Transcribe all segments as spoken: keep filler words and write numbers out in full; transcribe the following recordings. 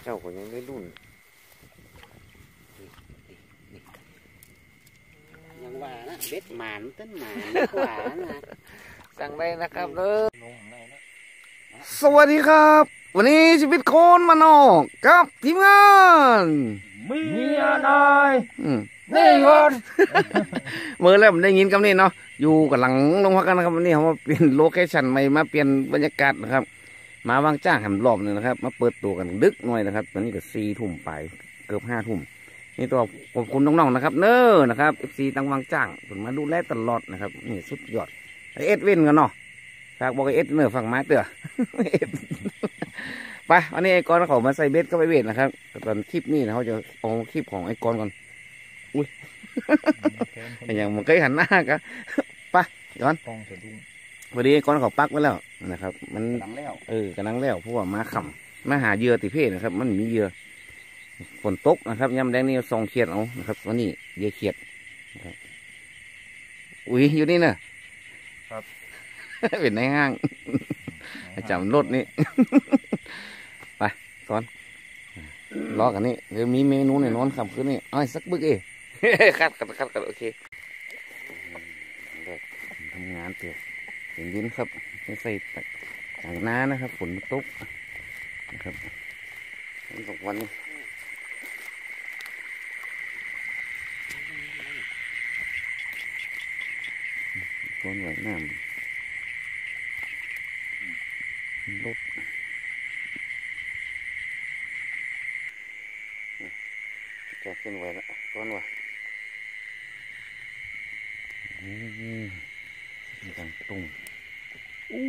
จ้าก็ยังไม่รุ่นยังว่านะเบ็ดหมานต้นหมานขวานะสั่งได้นะครับเด้อสวัสดีครับวันนี้ชีวิตคนมานอกกับทีมงานเมียนายนี่ก่อนเมื่อแล้วผมได้ยินคำนี้เนาะอยู่กับหลังลงพักกันนะครับวันนี้เขามาเปลี่ยนโลเคชั่นใหม่มาเปลี่ยนบรรยากาศนะครับมาวางจ้างหันรอบนึงนะครับมาเปิดตัวกันดึกหน่อยนะครับตอนนี้ก็สี่ทุ่มไปเกือบห้าทุ่มนี่ตัวขอบคุณน้องๆนะครับเน้อนะครับเอฟซีตั้งวางจ้างผมมาดูแลตลอดนะครับนี่สุดยอดเอ็ดเว้นกันเนาะฝากบอกเอ็ดเนอฝั่งไม้เตือไปวันนี้ไอ้กอนเขามาใส่เบ็ดก็ไปเวทนะครับตอนคลิปนี้นะเขาจะเอาคลิปของไอ้กอนก่อนอุ้ยอย่างมันเคยหันหน้ากันไปย้อนพอดีไอ้กอนเขาปักไว้แล้วนะครับมันเออกำลังแล้วเพราะว่ามาขำมาหาเหยื่อติเพศนะครับมันมีเหยื่อฝนตกนะครับยำแดงนี่ซองเขียดเอานะครับวันนี้เหยื่อเขียดอุ้ยอยู่นี่เนอะครับเป็นในห้างจับรถนี่ไปก่อนรอกันนี่เดี๋ยวมีเมนูในนอนคำคืนนี่เอาสักบึกเองคัดคัดคัดคัดโอเคทำงานเถอะถึงดินครับไม่ใส่ต่างน้านะครับฝนตกนะครับสองวันก้อนไหวน้ำรถจะขึ้นไหวแล้วก้อนว่ะนี่ดังตุ้งอู้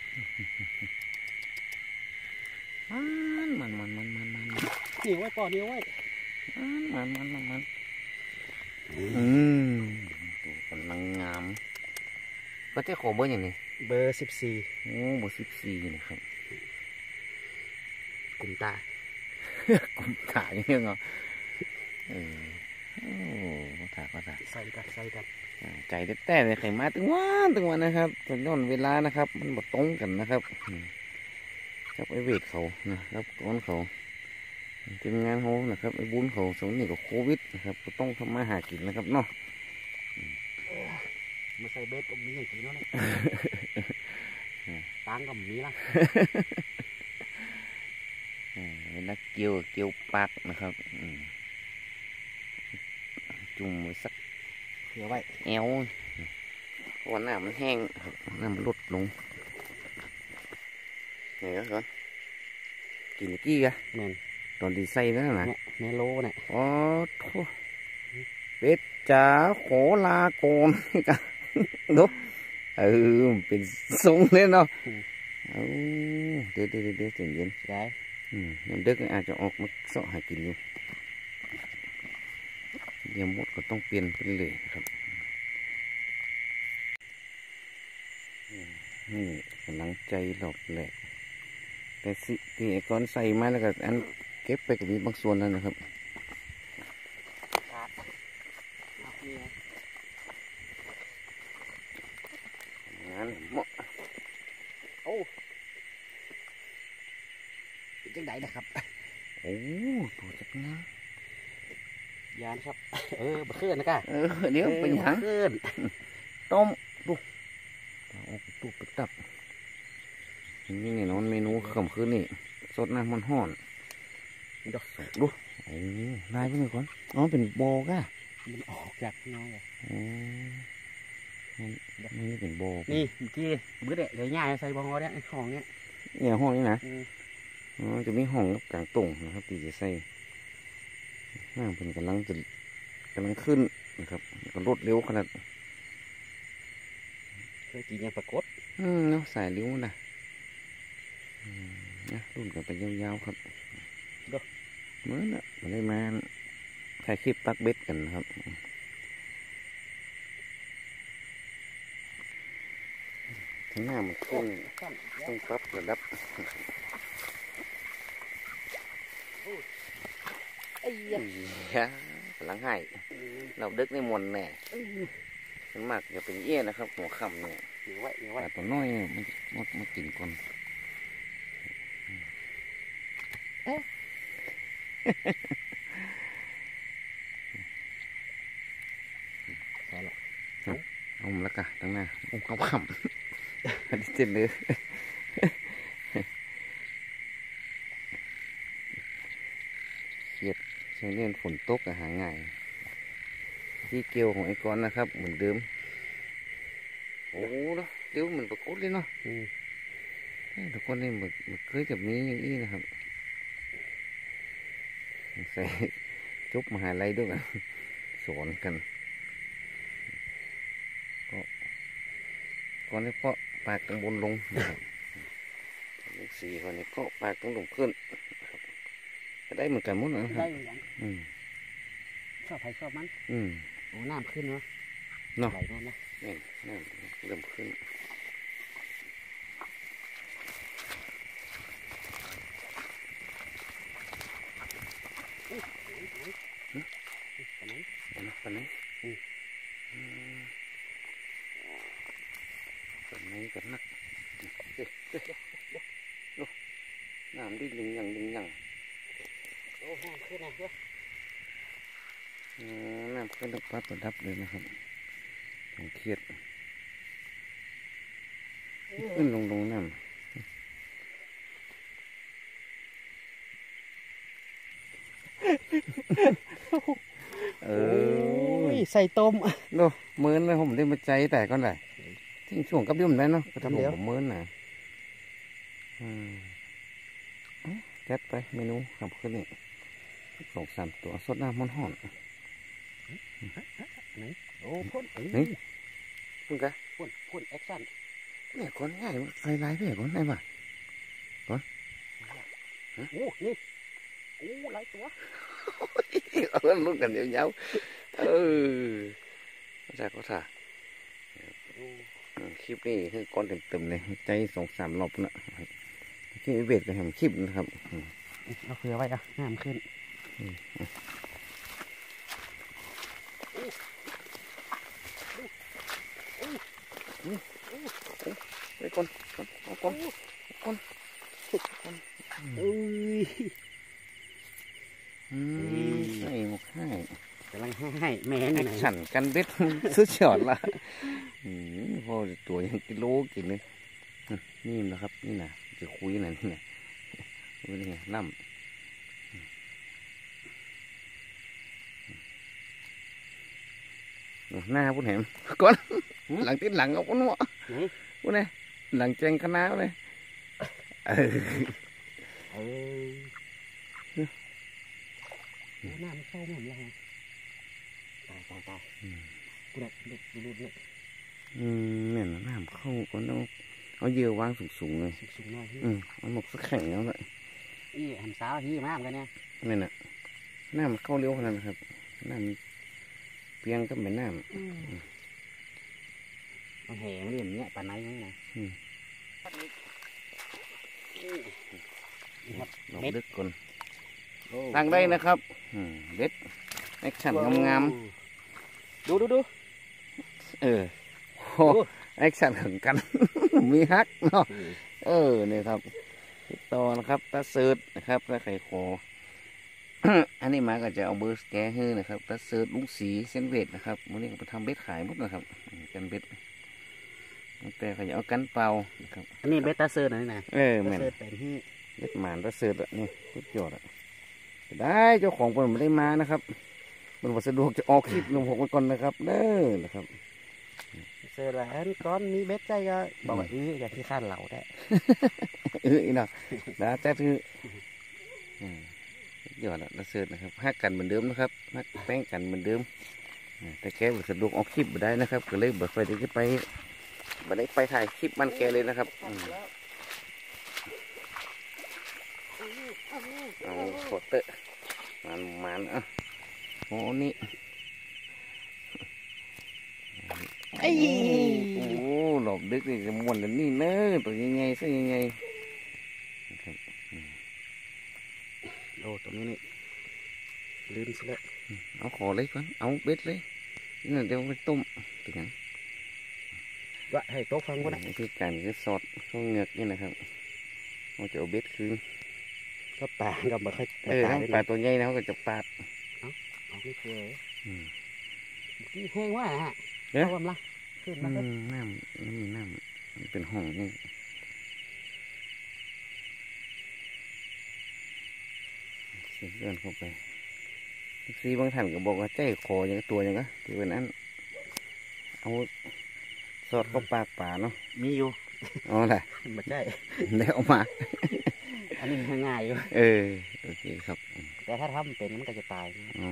มันมันมันมันมันมันเหนียวไว้ปอดเหนียวไว้มันมันมันมันอืมตัวกำลังงามก็จะขอเบอร์อย่างนี้เบอร์สิบสี่โอ้เบอร์สิบสี่นะครับกุมตากุมตาอย่างเงี้ยเหรอเออโอ้ก็ถากก็ถากใส่กันใส่กันใจแต่ๆเลยไข่มาตึงวันตึงวันนะครับตอนย้อนเวลานะครับมันบดตรงกันนะครับครับไอเวทเขานะครับก้อนเขาทีมงานเขานะครับไอบุญเขาสงนี่กับโควิดนะครับก็ต้องทำมาหากินนะครับเนาะมาใส่เบ็ดก็มีอย่างนี้เนาะตังก็มีละเวลาเกี่ยวเกี่ยวปากนะครับจุ่มไว้สักเดี๋ยวไว้แอววันหน้ามันแห้งน้ำมันลดลงนี่ก็ก่อนกินกี้กะตอนดีไซน์นั่นนะเมโลเนี่ยอ๋อโธ่เป็ดจ๋าขอลาโกนกันดูเออเป็นทรงเลยเนาะเอาเดี๋ยวเดี๋ยวเดี๋ยวเย็นได้อืมน้ำดึกอาจจะออกมาเสาะหากินอยู่เดี๋ยวมดก็ต้องเปลี่ยนไปเลยครับนี่กำลังใจหลบแหละแต่สิที่ไอ้ก้อนใส่มาแล้วก็อันเก็บไปกับมีบางส่วนแล้วนะครับงานเหมาะโอ้เป็นจังไดนะครับโอ้ตัวจับนะยานครับเออบะเขือนนะกะเออเดี๋ยวเป็นหางต้มดูเอาตุ๊บตับนี่เนี่ยนอนเมนูขำคืนนี่สดน้ำมันห่อนดอกดูโอ้ได้เพื่อนก่อนน้องเป็นโบก้ามันออกจากน้องเลยอ๋อนี่เป็นโบนี่ที่เมื่อเด็กเลยง่ายใส่บองเอาเนี่ยห้องเนี้ยเนี่ยห้องนี้นะอ๋อจะมีห้องกลางตุ่งนะครับตีจะใส่น้ำเป็นกำลังจะกำลังขึ้นนะครับก็รถเร็วขนาดเคยกินยังปรากฏอืมเนาะสายเร็วนะนะรุ่นกันไปยาวๆครับเมื่อน่ะมาได้มาถ่ายคลิปปักเบ็ดกันครับทั้งหน้ามันขึ้นต้องปรับระดับไอ้ยะกำลังให้เราดึกในมวลแน่มันมากจะเป็นเอี้ยนะครับหัวค่ำเนี่ยแต่ตัวน้อยมันมันมากินก่อนเอามาแล้วกันตั้งหน้าโอ้เขาขำอันนี้เจ็ดเลยเขียดช่วงนี้ฝนตกอะหาง่ายที่เกลียวของไอ้ก้อนนะครับเหมือนเดิมโอ้เนาะเดี๋ยวเหมือนปรากฏเลยเนาะทุกคนนี่เหมือนเคยจะมีอย่างนี้นะครับใส่จบมหาลัยด้วยกันสอนกันก็ก่อนนี้เพาะปากกังบนลงนะครับสี่คนนี้ก็ปากกังลงขึ้นก็ได้เหมือนกันหมดนะครับได้เหมือนกันอืมชอบใครชอบมันอืมโอ้น้ำขึ้นเนาะเนาะไหลโน่นนะนี่นี่เริ่มขึ้นปนปนนี้ปนนี้กันนักเด็ดเด็ดดูน้ำดิ้นดึงยังดึงยังโอ้น้ำขึ้นนะเว้ยน้ำขึ้นดับปั๊บดับเลยนะครับของเครียดขึ้นลงลงน้ำเออใส่ต้มโน่เมินเลยผมได้มาใจแต่ก่อนได้ทิ้งช่วงกับยุ่มได้เนาะก็ทำผมเมินน่ะจัดไปเมนูขับขึ้นนี่สองสามตัวสดน้ำมันห่อนโอ้พ่นนี่คุณกะพ่นพ่นแอคชั่นเนี่ยคนง่ายไฟลายเพื่อนคนไหนบ้างโอ้นี่โอ้หลายตัวเอาลุ้นกันยาวๆเออใช่ก็ถ่าคลิปนี้คือก้อนเต็มๆเลยใจสองสามรอบนะคลิปเบ็ดกับแฮมคลิปนะครับเอาเผื่อไว้อะน้ำขึ้นไปก่อนเอาก่อนก่อนอุ้ยใส่หมกให้กำลังให้แม่นี่แอไหนคชั่นกันเบ็ดสุดยอดละพอตัวยังกิโลกินเลยนี่นะครับนี่นะจะคุยนะนี่นะนี่ไงล่ำหน้าพูดเห็นก่อนหลังติดหลังเอาคนหัวพูดไงหลังแจงคณะเลยเออเออน้ำเข้าหมดยังตายตายตายกูเนี่ยดูดูดูเนี่ยอืมเนี่ยน้ำเข้าก็ต้องเอาเยื่อวางสูงๆเลยสูงๆหน่อยอืมเอาหมกสักแข็งแล้วเลยอีหันสาวที่มากกันเนี่ยนี่น่ะน้ำเข้าเร็วขนาดนั้นครับน้ำเพียงก็เป็นน้ำมันแหงเรียมเนี่ยปลาไหนมั้งนะลองดึกก่อนตั้งได้นะครับเบ็ดแอคชั่นงามดูดูดูๆเออโอ้แอคชั่นถึงกัน มีฮักเนาะเออเนี่ยครับติดต่อนะครับตาเสิร์ตนะครับตาไข่คอ อันนี้มาก็จะเอาเบอร์สแกให้นะครับตาเสิร์ตลุงสีเส้นเวทนะครับวันนี้ก็ไปทำเบ็ดขายหมดนะครับกันเบ็ดแต่เขาจะเอากันเปล่านะครับอันนี้เบต้าเซอร์นะนี่นะเออเบแม่นต้าเซอร์เป็นที่เบ็ดหมานตาเสิร์ตอ่ะนี่สุดยอดอ่ะได้เจ้าของคนไม่ได้มานะครับมันวัสะดวกจะออกคลิปลงหกไว้ก่อนนะครับเด้อนะครับเซอร์ละอันก้อนมีเบ็ดใจก็บอกว่าอื้ออย่างที่ข้านเหล่าได้เอออีน่ะนะแต่คืออืมสุดยอดอ่ะตาเสิร์ตนะครับฮักกันเหมือนเดิมนะครับฮักแป้งกันเหมือนเดิมอ่าแต่แกวัสะดวกออกคลิปไม่ได้นะครับก็เลยบอกไปเดี๋ยวจะไปบันได้ไปถ่ายคลิปมันแกเลยนะครับอืมเอาโคตรเตอะมันมันอ่ะโอ้นี่ไอ้โอ้หลบดึกนี่จะม้วนแล้วนี่เนอะตัวใหญ่ๆซะใหญ่ๆนะครับโอ้ตรงนี้นี่ลืมซะแล้วเอาขอเลยก่อนเอาเบ็ดเลยนี่เดี๋ยวไปต้มถึงนั้นว่าให้โต๊ะฟังก็ได้วิธีการคือสอดเข้าเหงือกนี่นะครับเราจะเอาเบ็ดคืนสก็ปลาก็ไม่ค่อยเออตายถ้าเลยปลานะตัวใหญ่นะเขาก็จะปาดเอาไม่เคยอืมนี่แห้งว่าฮะเอ๊ะเอาวันละขึ้นอืมาก็มน้ำน้ำมีน้ำมันเป็นห้องนี่เสียเดินเข้าไปซีบางท่านก็บอกว่าใจคออย่างตัวอย่างก็ที่เป็นอันเอาสอดเข้าปากป่าเนาะมีอยู่เอาล่ะไม่ใช่ได้ออกมาอันนี้ง่ายอยู่เออโอเคครับแต่ถ้าทำเป็นมันก็จะตายอ๋อ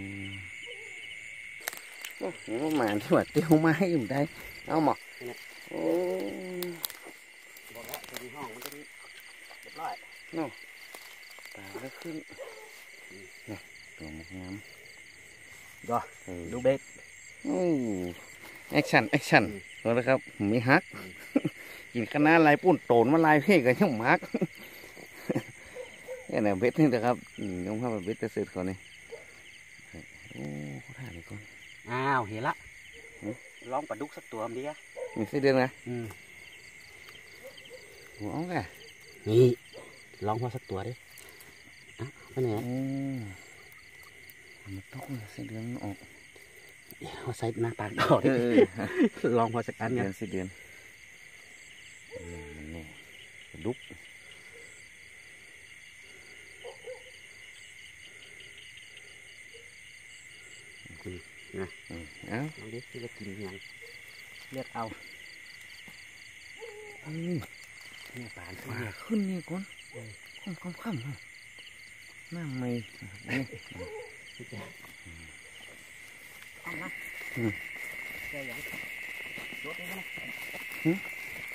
โอ้โหหมาที่ว่าเตี้ยวไม้อยู่ได้ เอาหมอโอ้บอกแล้วตัวนี้ห้องมันจะมีเรียบร้อยเนาะตาแล้วขึ้นนี่ตัวมันงามก็เออดูเบกโอ้แอคชั่นแอคชั่นเอาละครับมีฮัก กินคณะลายปุ่นโตนมาลายเพ่กันยังมัก นี่นะเบ็ดนี่นะครับอืมยงเข้าไปเบ็ดจะเสร็จก่อนนี่โอ้เขาถ่ายนี่ก่อนอ้าวเห็นละหือลองปลาดุกสักตัวมันดีอะมีไส้เดือนนะอืมหัวเอาไงนี่ลองพอสักตัวดิอ่ะไปไหนโอ้มันตกเลยไส้เดือนมันออกเอาใส่หน้าปากต่อดิเออลองพอสักอันเดืเนี่อย นไส้เดือนนี่มันนี่กระดุกนะอืมเอ้าลองดิที่จะกินยังเลือกเอาอืมเนี่ยปลาปลาเนี่ยขึ้นนี่ก่อนค่ำค่ำค่ำครับน้ำไม่นี่เอาละอืมเจ้าอย่างรถได้ไหมหือ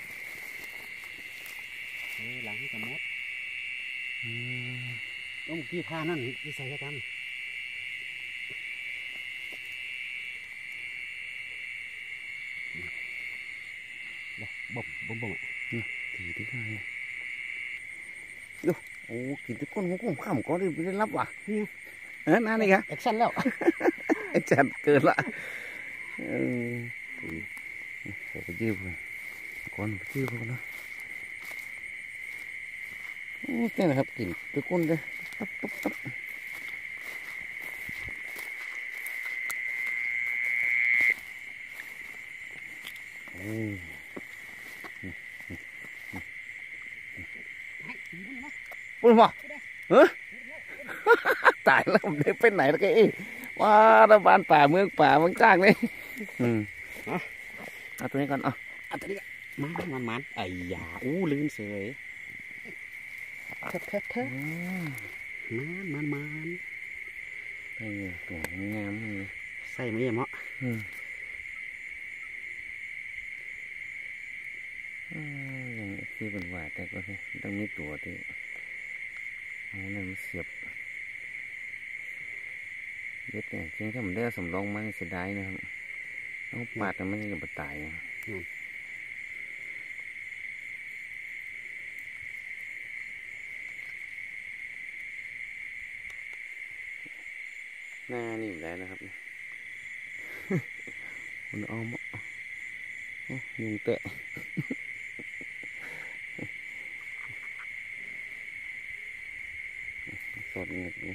เออหลังที่จะมดอืมต้องพี่ท่านั่นที่ใส่กันบ่มบ่มบ่มทีที่ข้างเนี่ยดูโอ้กินที่ก้นของกุ้งข้ามก็ได้ไม่ได้รับว่ะเออนั่นนี่ไงแอคชั่นแล้วไอ้จัดเกินละเออเดี๋ยวไปยืมเลยก่อนไปยืมเขาเนาะโอ้แต่นะครับกินที่ก้นเลยตับตับตับโอ้ปุ่นมาเฮ้ย ตายแล้วผมได้ไปไหนแล้วแกเอ้ว้าระบานป่าเมืองป่าเมืองจ้างเลยอืมเอาตัวนี้ก่อนเอาอันนี้มันมันมันไอ้ยาอู้ลืมเสยเทอะเทอะเทอะอืมมันมันมันนี่ตัวงามนี่ใส่ไม่ยเหมาะอืมอืมอย่างที่เป็นว่าแต่ก็ต้องมีตัวที่เอาเนี่ยมันเสียบเย็ดเนี่ยจริงถ้ามันได้เอาสำรองมันเสียดายนะครับต้องปาดแต่มันจะบตายอะหน้านี่อยู่แล้วนะครับ คุณเอามาโอ้ยุงเตะ สดเงียบเลย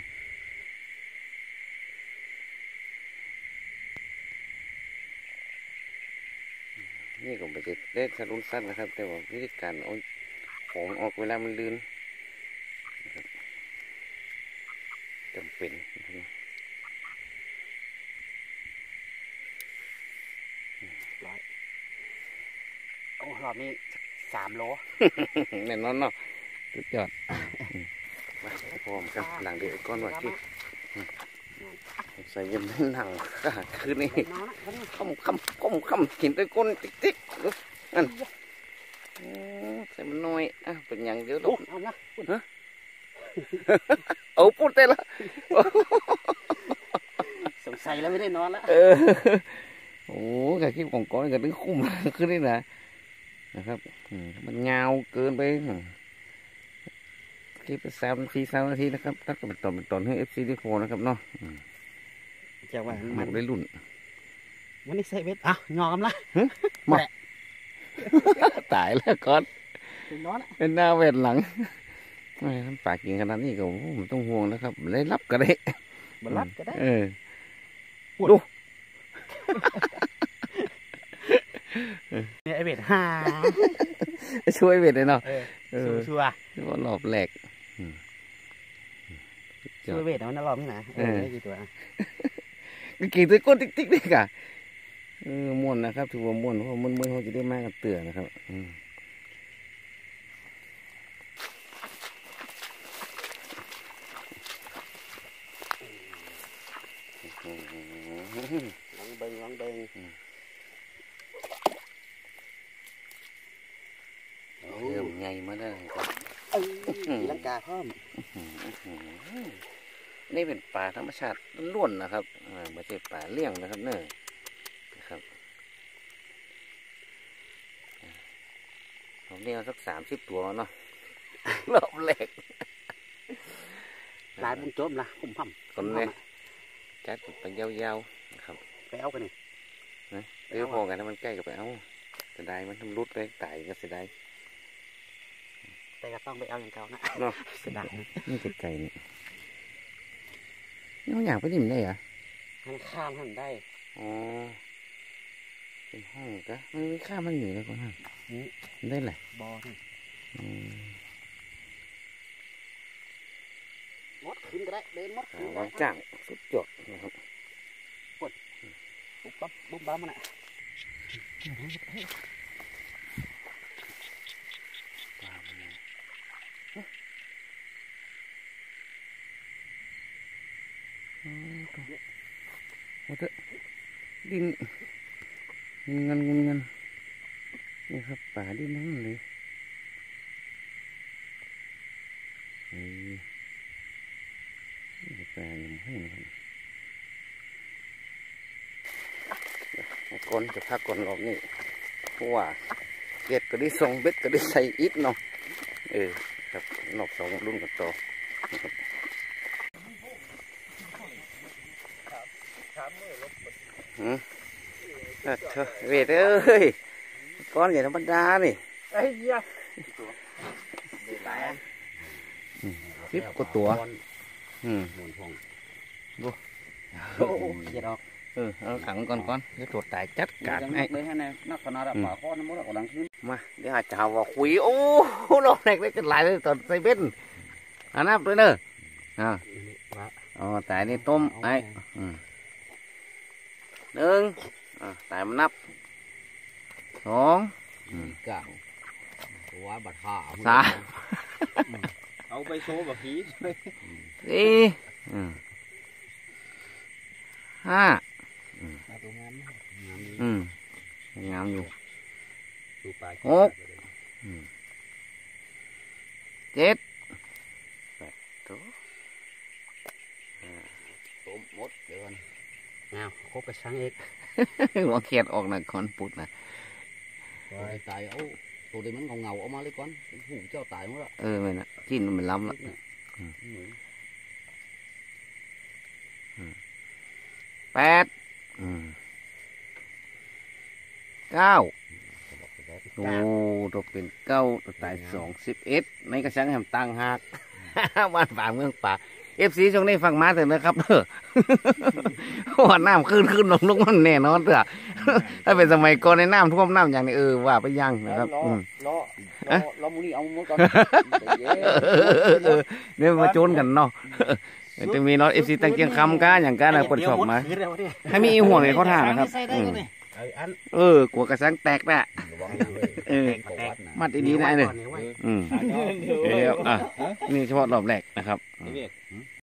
นี่ก็ไม่ได้เล่นสรุนสั้นนะครับ แต่ว่าวิธีการเอาของออกเวลามันลื่นนะครับจำเป็นนะครับโอ้รอบนี้สามโลแน่นอนเนาะสุดยอดมาพร้อมกันหลังเด็กก้อนว่าที่ใส่ยังไม่หนังค่ะคืนนี้คำคำคำคำกินด้วยก้นติ๊กติ๊กนั่นใส่มันน้อยอ่ะเป็นอย่างเดียวลูกเอาละเอาพูดได้ละสงสัยแล้วไม่ได้นอนแล้วเออโอ้กะคิดของก้อนกันถึงคุ้มขึ้นนี่นะนะครับมันเงาเกินไปคลิปสามนาทีสามนาทีนะครับตัดเป็นตอนเป็นตอนให้เอฟซีที่โฟนะครับเนาะจะว่ามัมัน นได้รุ่นวันนี้ใส่เบ็ดอ่ะงอมละมาตายแล้วก่อนถึงนอนละเป็นหน้าเวทหลังไม่ทำปากกินขนาดนี้ก็ผมต้องห่วงนะครับเลยรับก็ได้บลัดก็ได้เออพูดดูเนี่ยไอเบ็ดฮ่าช่วยเวทเลยเนาะเออเออชัวร์ว่ารอบแรกชัวร์เบ็ดมันน่ารอบนี่นะเออได้กี่ตัวก็กี่ตัวก้นติ๊กๆเลยกะเออม่วนนะครับถือว่าม่วนเพราะมันเมื่อเขาจะได้มากันเตือนะครับอืมลองเบิ่งลองเบิ่งเริ่มใหญ่มาแล้วครับเออตีลังกาพร้อมนี่เป็นป่าธรรมชาติล้วนๆนะครับอ่าไม่ใช่ป่าเลี้ยงนะครับเนอะนะครับผมเลี้ยงสักสามสิบตัวเนาะ รอบแรกหลายบุญโจมละคุ้มพั่มคนเนี้ยจัดไปยาวๆนะครับไปเอากันนี่นะเดี๋ยวพอกันถ้ามันใกล้กับไปเอาเสียดายมันทำรุดไปตายก็เสียดายแต่ก็ต้องไปเอาอย่างเก่านะเนาะเสียดายนะนี่ไก่นี่นี่มันอยากไปนิ่มได้เหรอมันข้ามหันได้อ๋อเป็นห้องกะมันมีค่ามันอยู่แล้วก่อนฮะมันได้แหละบอนี่อืมมดขึ้นก็ได้เดินมดอ่าขึ้นก็วางได้จ้างสุดยอดนะครับปุ๊บปั๊บปุ๊บปั๊บมันอ่ะโอ้เถอะดินเงินเงินเงินนี่ครับป่าดินนั่นเลยนี่ป่าอย่างห้องนะครับก้นจะพักก้นรอบนี่เพราะว่าเบ็ดก็ได้ส่งเบ็ดก็ได้ใส่อิฐเนาะเออครับนอกสองรุ่นกันต่อนะครับอืมเออเธอเวทเอ้ยก้อนใหญ่ธรรมดานี่ไอ้ยะสิบกว่าตัวอืมหมุนพงดูโอ้โหเขียดออกเออเอาขังก่อนก่อนเดี๋ยวตัวตายจัดการให้เลยฮะเนี่ยนักขนาดป่าข้อน้ำมันกำลังขึ้นมาเดี๋ยวอาจจะว่าคุยโอ้รอบแรกได้กันหลายเลยตอนใส่เบ็ดอันนับด้วยเนอะอ่าอ๋อตายนี่ต้มไอ้อืมหนึ่งอ่าตายมันนับสองอืมกลางตัวบัดห่าสามเอาไปโชว์แบบผีสี่อืมห้าตัวงามอืมงามอยู่ดูปลาหกเจ็ดแปดตัวต้มมดเดี๋ยวก่อนอ้าวครบกระชังเอกหัวเขียดออกหน่อยคอนปุดนะตายเอาตัวนี้มันเงาเงาออกมาเลยก่อนหูเจ้าตายหมดแล้วเออไม่นะกินมันล้ำละแปดอืมเก้าโอ้ตัวเป็นเก้าตัวตายสองสิบเอ็ดในกระชังแหมตังหัก บ้านป่าเมืองป่าเอฟซีช่วงนี้ฟังมาเถอะนะครับเด้อ ว่าน้ำขึ้นขึ้นลงลงมันแน่นอนเถอะ ถ้าเป็นสมัยก่อนในน้ำท่วมน้ำอย่างนี้เออว่าไปยังนะครับอืมล้อล้อมูนี่เอาหมดก่อนเนี่ยมาโจนกันเนาะ จะมีเนาะเอฟซีตั้งเกียงคำก้าอย่างก้าอะไรเปิดชอบมาให้มีห่วงในเขาท่านะครับอืมเออกลัวกระสังแตกแน่เออมัดดีๆนะเนี่ยอืมเดี๋ยวอ่ะนี่เฉพาะรอบแรกนะครับไอ้เวท